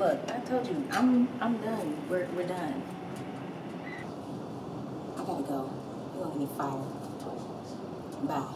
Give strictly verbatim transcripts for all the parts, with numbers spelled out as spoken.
Look, I told you, I'm I'm done. We're we're done. I gotta go. You're gonna get me fired. Bye.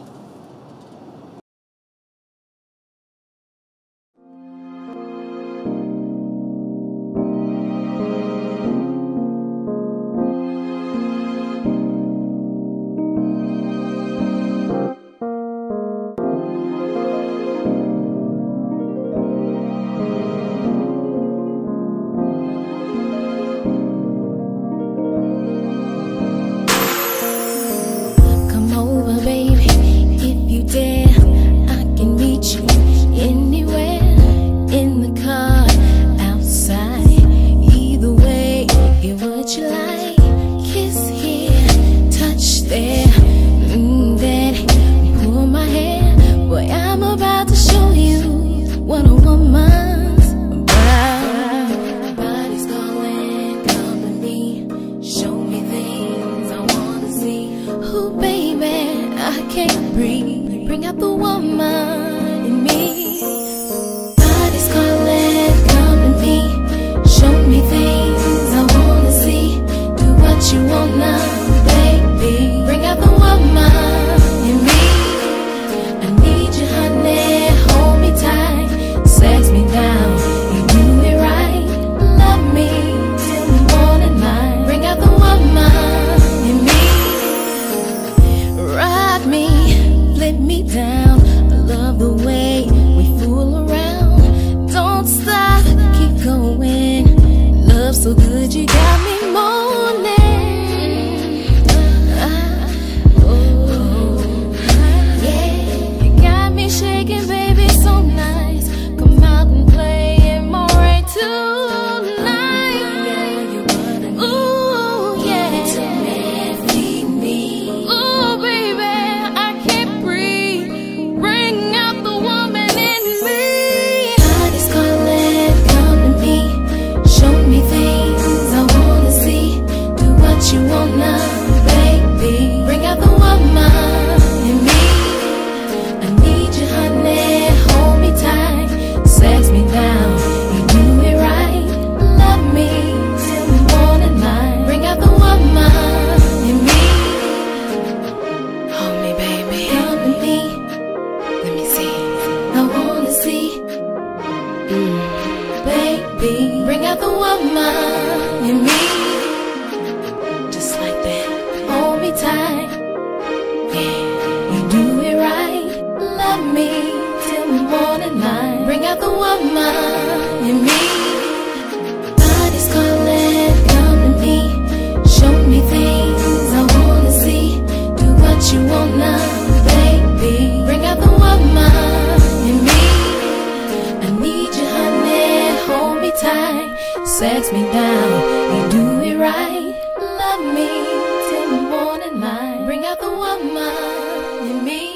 Sex me down, you do it right. Love me till the morning light. Bring out the woman in me.